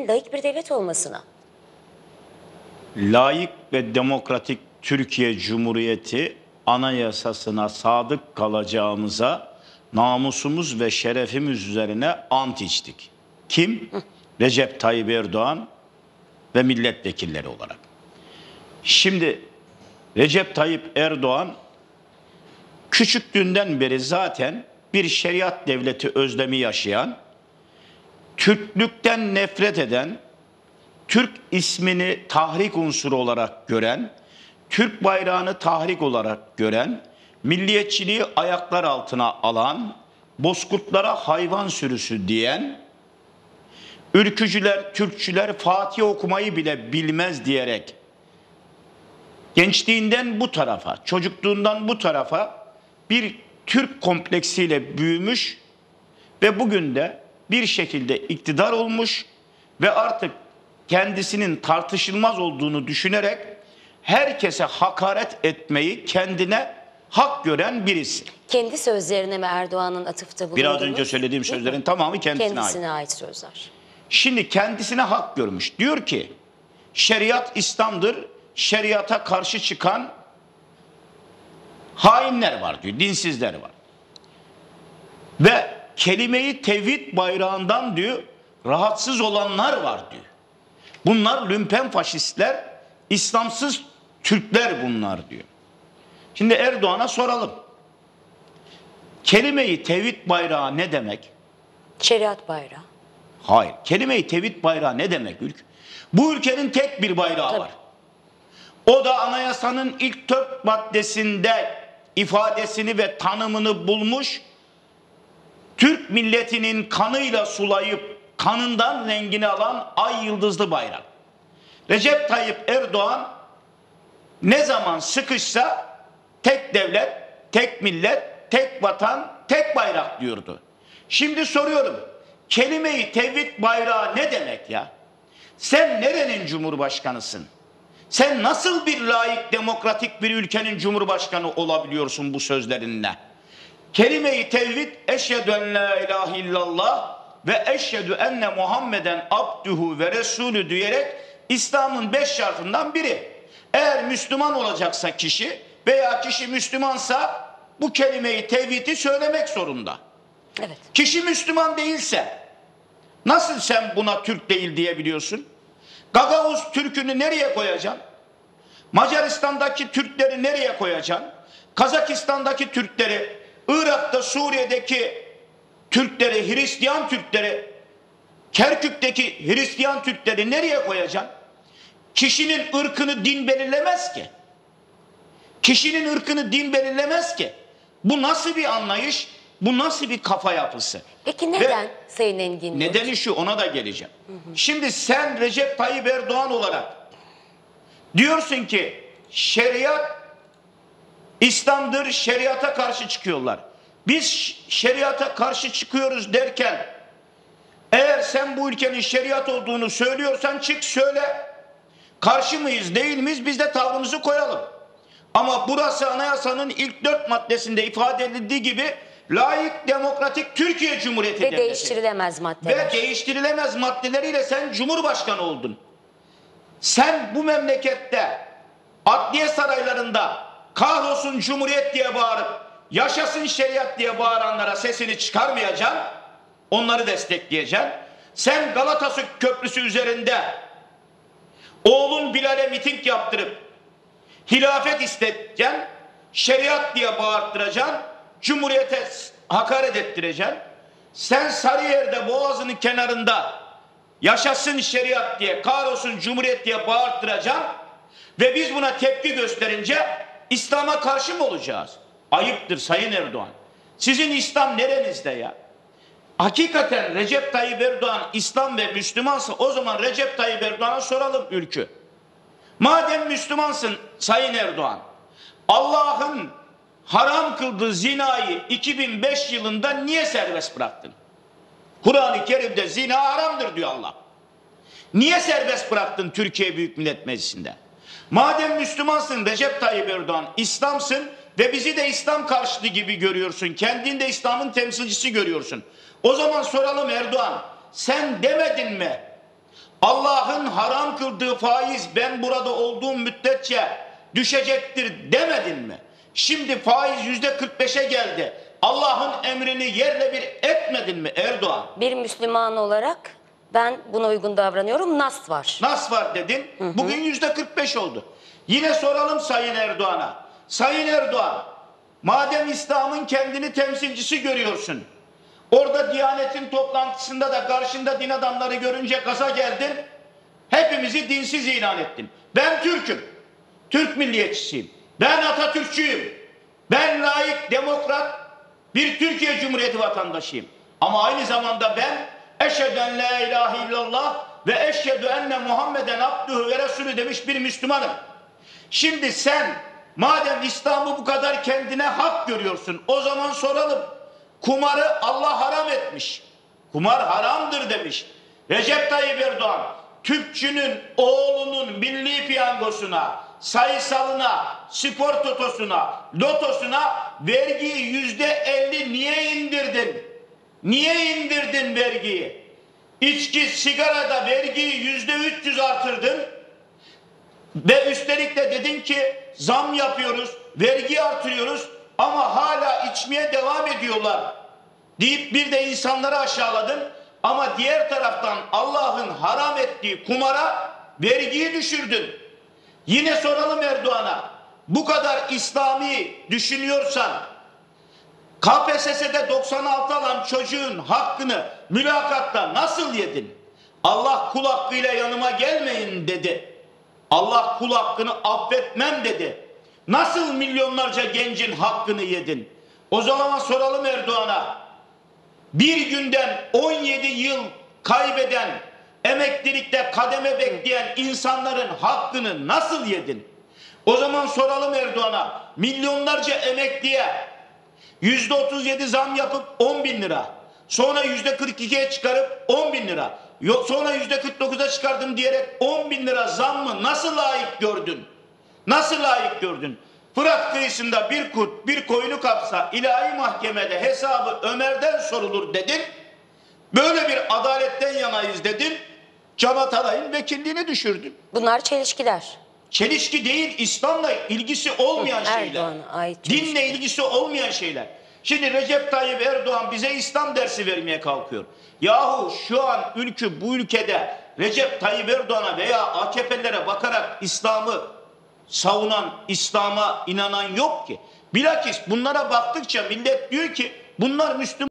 Türkiye'nin laik bir devlet olmasına. Layık ve demokratik Türkiye Cumhuriyeti anayasasına sadık kalacağımıza namusumuz ve şerefimiz üzerine ant içtik. Kim? Recep Tayyip Erdoğan ve milletvekilleri olarak. Şimdi Recep Tayyip Erdoğan küçüklüğünden beri zaten bir şeriat devleti özlemi yaşayan, Türklükten nefret eden, Türk ismini tahrik unsuru olarak gören, Türk bayrağını tahrik olarak gören, milliyetçiliği ayaklar altına alan, bozkurtlara hayvan sürüsü diyen, ülkücüler, Türkçüler Fatiha okumayı bile bilmez diyerek gençliğinden bu tarafa, çocukluğundan bu tarafa bir Türk kompleksiyle büyümüş ve bugün de bir şekilde iktidar olmuş ve artık kendisinin tartışılmaz olduğunu düşünerek herkese hakaret etmeyi kendine hak gören birisi. Kendi sözlerine mi Erdoğan'ın atıfta bulunduğunu? Biraz önce söylediğim sözlerin tamamı kendisine ait sözler. Şimdi kendisine hak görmüş. Diyor ki şeriat İslam'dır. Şeriata karşı çıkan hainler var diyor. Dinsizler var. Ve kelime-i tevhid bayrağından diyor rahatsız olanlar var diyor. Bunlar lümpen faşistler, İslamsız Türkler bunlar diyor. Şimdi Erdoğan'a soralım. Kelime-i tevhid bayrağı ne demek? Şeriat bayrağı. Hayır. Kelime-i tevhid bayrağı ne demek ülke? Bu ülkenin tek bir bayrağı var. O da anayasanın ilk 4 maddesinde ifadesini ve tanımını bulmuş, Türk milletinin kanıyla sulayıp kanından rengini alan ay yıldızlı bayrak. Recep Tayyip Erdoğan ne zaman sıkışsa tek devlet, tek millet, tek vatan, tek bayrak diyordu. Şimdi soruyorum, kelime-i tevhid bayrağı ne demek ya? Sen nerenin cumhurbaşkanısın? Sen nasıl bir layık, demokratik bir ülkenin cumhurbaşkanı olabiliyorsun bu sözlerinle? Kelime-i tevhid eşhedü en la ilahe illallah ve eşhedü enne Muhammeden abduhu ve resulü diyerek İslam'ın 5 şartından biri. Eğer Müslüman olacaksa kişi veya kişi Müslümansa bu kelime-i tevhidi söylemek zorunda. Evet. Kişi Müslüman değilse nasıl sen buna Türk değil diyebiliyorsun? Gagavuz Türk'ünü nereye koyacaksın? Macaristan'daki Türkleri nereye koyacaksın? Kazakistan'daki Türkleri, Irak'ta, Suriye'deki Türkleri, Hristiyan Türkleri, Kerkük'teki Hristiyan Türkleri nereye koyacaksın? Kişinin ırkını din belirlemez ki. Kişinin ırkını din belirlemez ki. Bu nasıl bir anlayış? Bu nasıl bir kafa yapısı? Peki neden Sayın Engin? Nedeni şu, ona da geleceğim. Şimdi sen Recep Tayyip Erdoğan olarak diyorsun ki şeriat İslam'dır, şeriata karşı çıkıyorlar. Biz şeriata karşı çıkıyoruz derken eğer sen bu ülkenin şeriat olduğunu söylüyorsan çık söyle. Karşı mıyız değil miyiz biz de tavrımızı koyalım. Ama burası anayasanın ilk 4 maddesinde ifade edildiği gibi layık, demokratik Türkiye Cumhuriyeti Ve devleti. değiştirilemez maddeler. Ve değiştirilemez maddeleriyle sen Cumhurbaşkanı oldun. Sen bu memlekette adliye saraylarında kahrolsun Cumhuriyet diye bağırıp yaşasın şeriat diye bağıranlara sesini çıkarmayacaksın. Onları destekleyeceksin. Sen Galata Köprüsü üzerinde oğlun Bilal'e miting yaptırıp hilafet isteyeceksin. Şeriat diye bağırttıracaksın. Cumhuriyete hakaret ettireceksin. Sen Sarıyer'de Boğazı'nın kenarında yaşasın şeriat diye, kahrolsun Cumhuriyet diye bağırttıracaksın. Ve biz buna tepki gösterince İslam'a karşı mı olacağız? Ayıptır Sayın Erdoğan. Sizin İslam nerenizde ya? Hakikaten Recep Tayyip Erdoğan İslam ve Müslümansa o zaman Recep Tayyip Erdoğan'a soralım ülkü. Madem Müslümansın Sayın Erdoğan, Allah'ın haram kıldığı zinayı 2005 yılında niye serbest bıraktın? Kur'an-ı Kerim'de zina haramdır diyor Allah. Niye serbest bıraktın Türkiye Büyük Millet Meclisi'nde? Madem Müslümansın Recep Tayyip Erdoğan, İslamsın ve bizi de İslam karşıtı gibi görüyorsun. Kendini de İslam'ın temsilcisi görüyorsun. O zaman soralım Erdoğan, sen demedin mi? Allah'ın haram kıldığı faiz ben burada olduğum müddetçe düşecektir demedin mi? Şimdi faiz %45'e geldi. Allah'ın emrini yerle bir etmedin mi Erdoğan? Bir Müslüman olarak ben buna uygun davranıyorum. Nas var. Nas var dedin. Bugün %45 oldu. Yine soralım Sayın Erdoğan'a. Sayın Erdoğan, madem İslam'ın kendini temsilcisi görüyorsun, orada Diyanet'in toplantısında da karşında din adamları görünce gaza geldin, hepimizi dinsiz ilan ettin. Ben Türk'üm, Türk milliyetçisiyim, ben Atatürkçüyüm, ben laik, demokrat bir Türkiye Cumhuriyeti vatandaşıyım. Ama aynı zamanda ben eşhedü en la ilahe illallah ve eşhedü enne Muhammeden abduhu ve resulü demiş bir Müslümanım. Şimdi sen madem İslam'ı bu kadar kendine hak görüyorsun, o zaman soralım. Kumarı Allah haram etmiş. Kumar haramdır demiş. Recep Tayyip Erdoğan, tüpçünün oğlunun milli piyangosuna, sayısalına, spor totosuna, lotosuna vergiyi %50 niye indirdin? Niye indirdin vergiyi? İçki, sigarada vergiyi %300 artırdın. Ve üstelik de dedin ki zam yapıyoruz, vergi artırıyoruz ama hala içmeye devam ediyorlar deyip bir de insanları aşağıladın. Ama diğer taraftan Allah'ın haram ettiği kumara vergiyi düşürdün. Yine soralım Erdoğan'a, bu kadar İslami düşünüyorsan KPSS'de 96 alan çocuğun hakkını mülakatta nasıl yedin? Allah kul hakkıyla yanıma gelmeyin dedi. Allah kul hakkını affetmem dedi. Nasıl milyonlarca gencin hakkını yedin? O zaman soralım Erdoğan'a. Bir günden 17 yıl kaybeden, emeklilikte kademe bekleyen insanların hakkını nasıl yedin? O zaman soralım Erdoğan'a. Milyonlarca emekliye %37 zam yapıp 10 bin lira. Sonra %42'ye çıkarıp 10 bin lira. Yok sonra %49'a çıkardım diyerek 10 bin lira zammı nasıl layık gördün? Nasıl layık gördün? Fırat kıyısında bir kurt bir koyunu kapsa ilahi mahkemede hesabı Ömer'den sorulur dedin. Böyle bir adaletten yanayız dedin. Can Atalay'ın vekilliğini düşürdün. Bunlar çelişkiler. Çelişki değil, İslam'la ilgisi olmayan şeyler. Erdoğan'a ait çelişki. Dinle ilgisi olmayan şeyler. Şimdi Recep Tayyip Erdoğan bize İslam dersi vermeye kalkıyor. Yahu şu an bu ülkede Recep Tayyip Erdoğan'a veya AKP'lilere bakarak İslam'ı savunan, İslam'a inanan yok ki. Bilakis bunlara baktıkça millet diyor ki bunlar Müslüman.